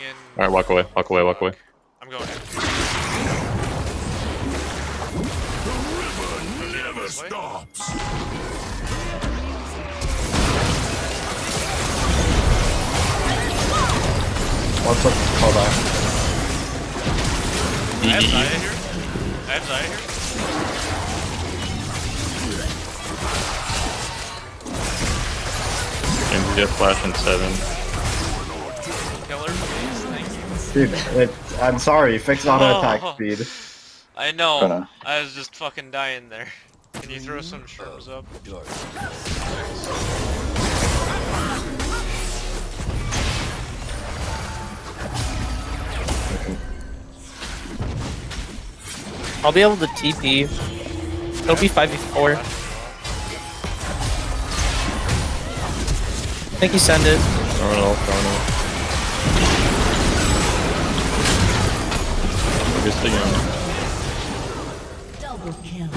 in. Alright, walk away, walk away, walk away. I'm going in. The river never stops. What's up? Hold on. I have Zaya here. I have Zaya here. And just flash in 7. Killer, please. Thank you. Dude, I'm sorry. Fix auto attack speed. I know. I was just fucking dying there. Can you throw some shrooms up? I'll be able to TP. It'll be 5v4. I think you send it. Throwing it, throwing it. Just the yone. Double kill.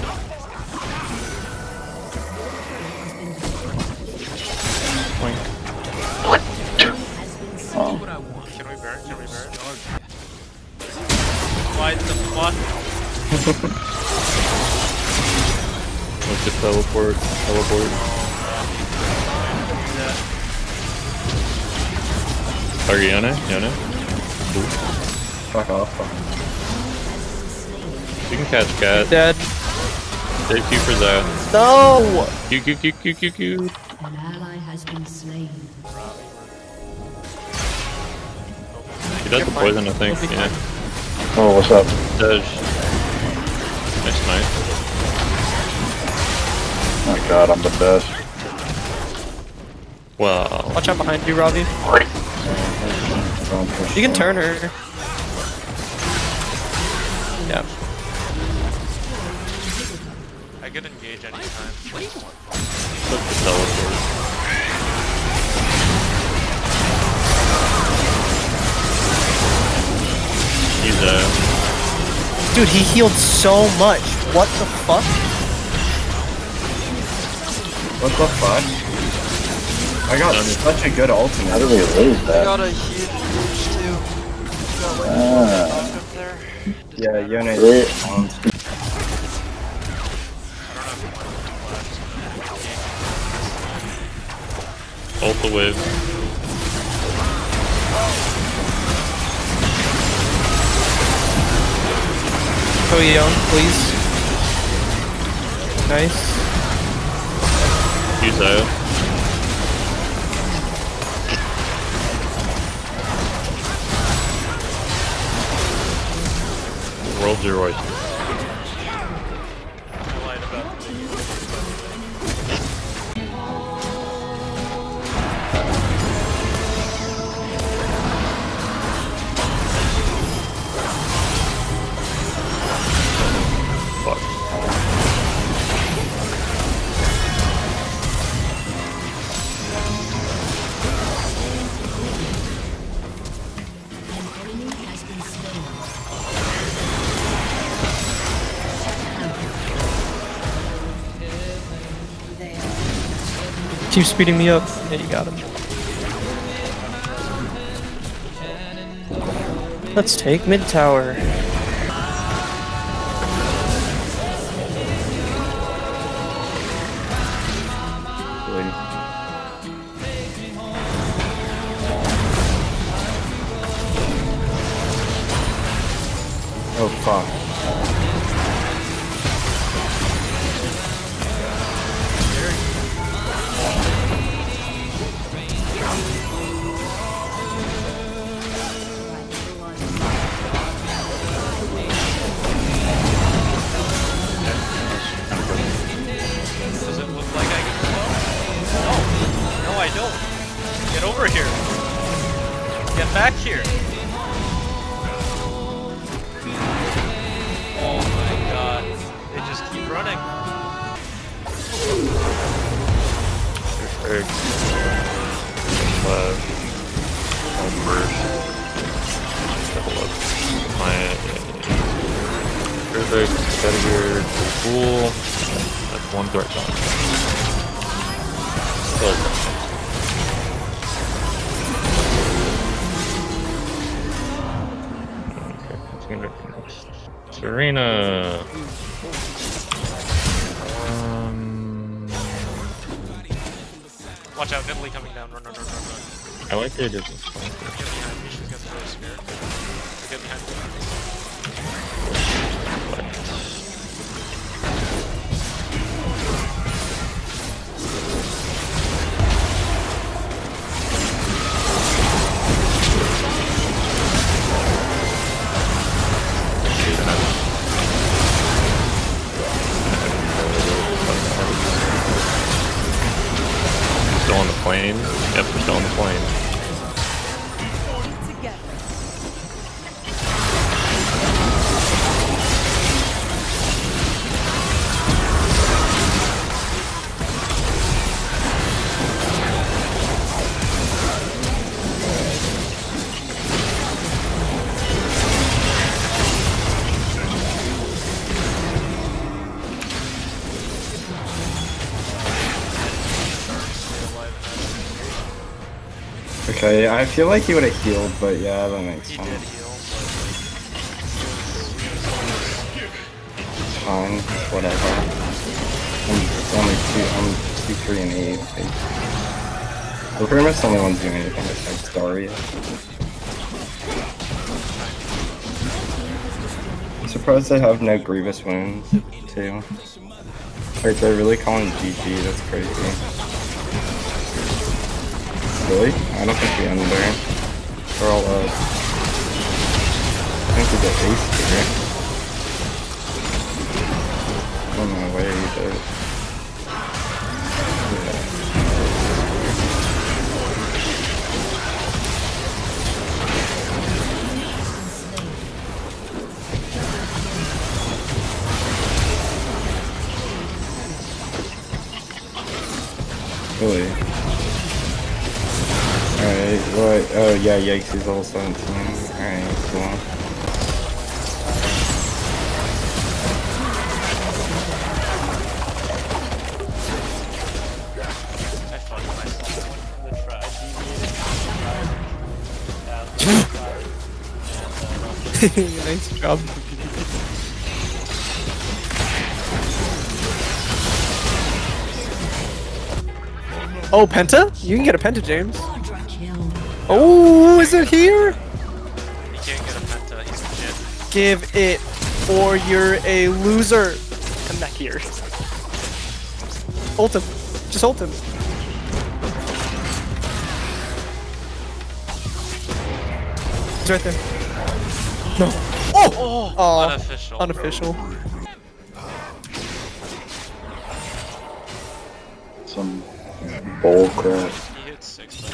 Point. Can we burn? Can we burn? What the fuck? Let's just teleport. Teleport. Target Yone? Yone? Fuck off. You can catch cat. Dead. Take Q for that. No! Q, Q, Q, Q, Q, Q. An ally has been slain. He does the poison, I think, yeah. Oh, what's up? Does. Nice knife. Oh god, I'm the best. Wow. Watch out behind you, Robbie. You can turn her. Yeah. I could engage anytime. Click the teleport. He's Dude, he healed so much. What the fuck? What the fuck? I got such a good ultimate. How did we lose that? Got a huge boost too. Up there. Yeah, Yone. ult the wave. Go Yone, please. Nice. Use that. Rolled your oyster. I lied about the Fuck. Keep speeding me up. Yeah, you got him. Let's take mid tower. Oh fuck. Does it look like I can slow? No. No, I don't. Get over here. Get back here. Oh my god. They just keep running. Perfect. Home burst. Double up. My perfect. Gotta gear. Cool. That's one threat gone. Still Serena. Watch out, Italy coming down. Run, run, run, run, run. I like the idea. Get behind me, she's got the really scared. Get behind me. Still on the plane? Yep, we're still on the plane. Okay, I feel like he would have healed, but yeah, that makes He sense. did heal, Fine, whatever. I'm 2, 3, and 8. We're pretty much the only ones doing anything besides Daria. I'm surprised they have no grievous wounds, too. Wait, they're really calling GG, that's crazy. Really? I don't think we end there. We're all up. I think we get ace here. Oh no way, but... Yeah. Really? Alright, what? Oh yeah, Yikes is level 17. Alright, cool. I fucked myself. I went from the try, deviated, Nice job. Oh, Penta? You can get a Penta, James. Oh, is it here? He can't get a penta, he's legit. Give it, or you're a loser. Come back here. Ult him. Just ult him. He's right there. No. Oh! Oh! Unofficial. Unofficial. Some bull crap. He hit 6, but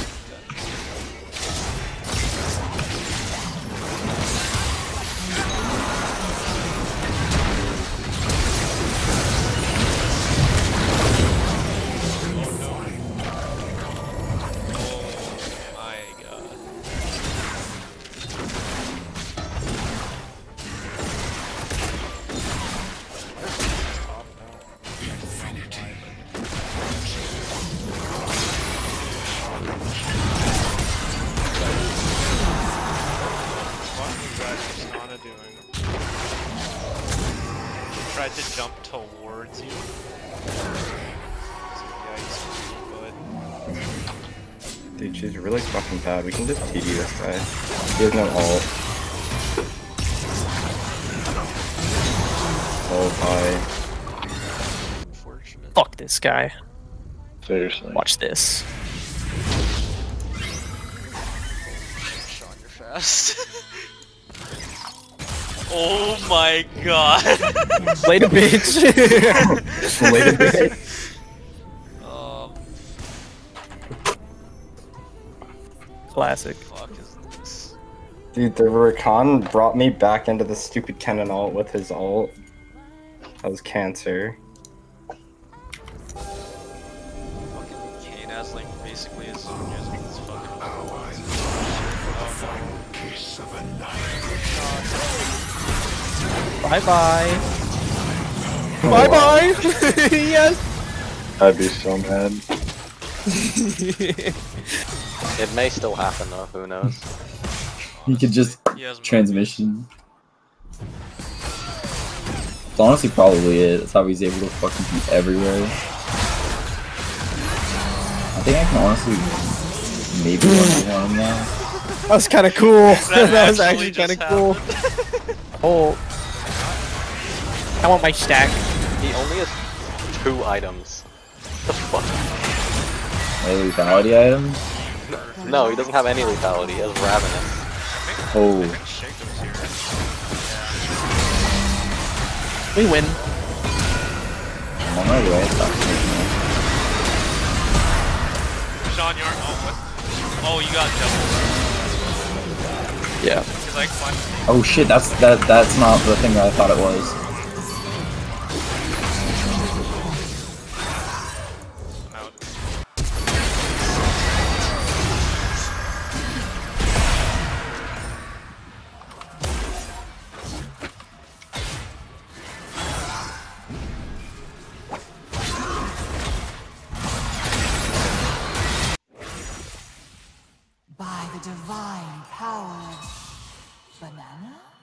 tried to jump towards you. So yeah, he's pretty good. Dude, she's really fucking bad. We can just TD this guy. He has no ult. Oh, bye. Unfortunate. Fuck this guy. Seriously. Watch this. Sean, you're fast. Oh my god. Later, bitch. Later, bitch. Classic. Fuck is this? Dude, the Rakan brought me back into the stupid Kennen ult with his ult. That was cancer. Fucking Kane has like basically his own music. It's fucking Kiss of a knife. Bye bye. Bye bye. Yes. I'd be so mad. It may still happen though, who knows? You could just he has transmission. It's honestly probably it. That's how he's able to fucking be everywhere. I think I can honestly maybe one him now. That was kind of cool. That That was actually actually kind of just cool. Oh. I want my stack. He only has 2 items. What the fuck? Lethality items? No, he doesn't have any lethality. He has Ravenous. Oh. Shaco's here. We win. I'm on my way. Sean, you're. Oh, what? Oh, you got double. Yeah. He's like fun. Oh shit, that's not the thing that I thought it was. I'm out. By the divine power. Banana?